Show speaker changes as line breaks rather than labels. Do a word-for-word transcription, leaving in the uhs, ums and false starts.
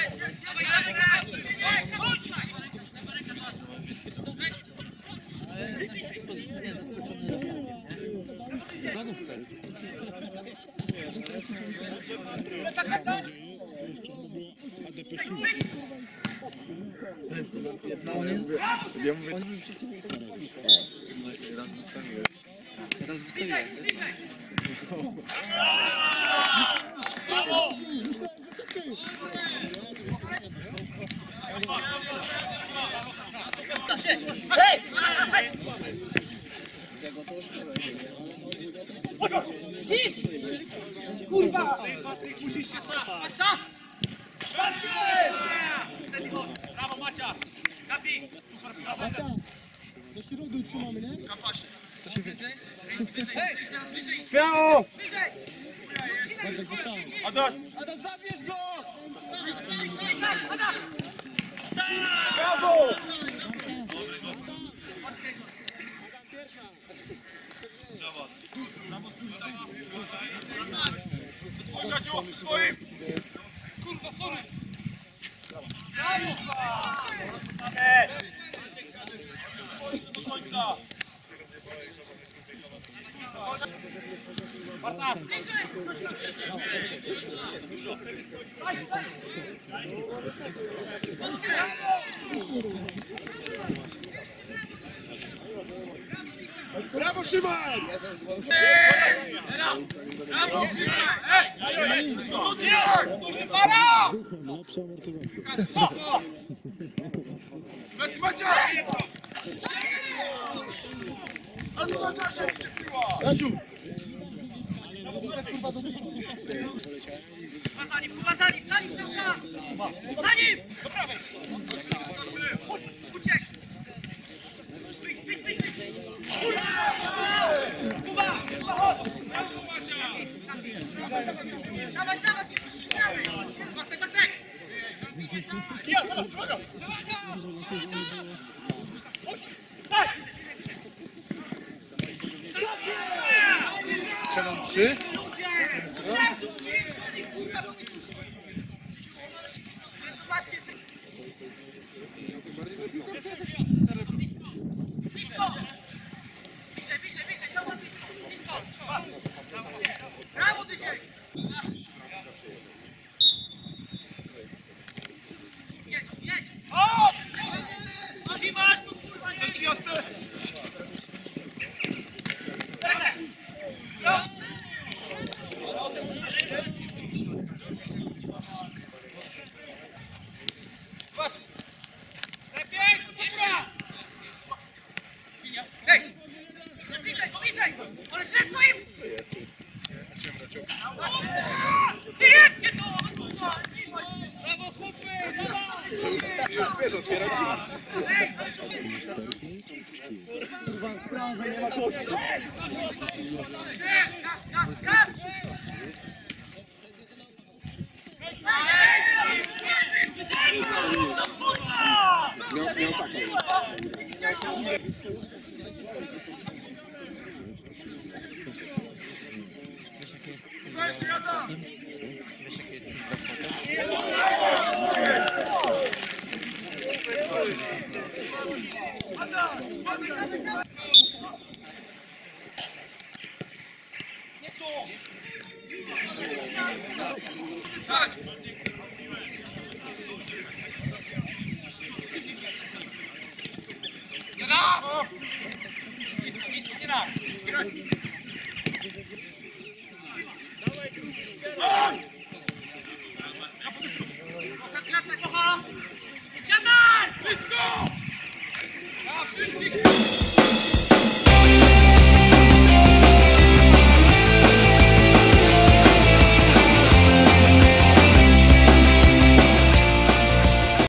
Pozytywnie zaskoczony losami, nie? Gazówce.
A D P S U.
On jest...
Ja mówię,
On był przeciwnik.
raz wystawiłem.
Teraz wystawiłem.
Kurwa! Musisz się czas! Brawo Macia! Kapi!
Macia, do środku trzymamy, nie? To się więcej.
Śmiało!
Bartek wyszał.
Adaś! Adaś, zabierz go! Adaś! Brawo! Swoim! Kurwa, sorry! Brawo! Do końca! Marta!
Brawo, Szymon!
Brawo! Ej! Para!
Lepsza amortyzacja.
Macia!
Radziu!
Za nim, za nim, za nim cały czas! Za nim! Do prawej! Uciek! Wyjdź, wyjdź, wyjdź! Kuba! Kuba, chodź! Brawo, Macia! Dawać, dawać! Bartek, Bartek! Ja, zaraz, uwaga!
Strzelam trzy.
Blisko! Bliżej, bliżej, bliżej, cały czas blisko! Blisko! Brawo, Dysiek! Jedź, jedź! O! Masz i masz tu, kurwa, jedź! Jasne! Lepiej! Dobra! Hej! Bliżej, bliżej! Ale źle stoimy! Wyjedźcie to! Brawo, chłopy!
Już bierz, otwieram.
Hej!
Kurwa, sprawa, nie ma kości.
Gaz, gaz, gaz!
Miał, miał taką.
Wiesz jakie jest cel zapłaty?
Nie tu! Nie da! Blisko, blisko, nie da! Siadaj! Blisko!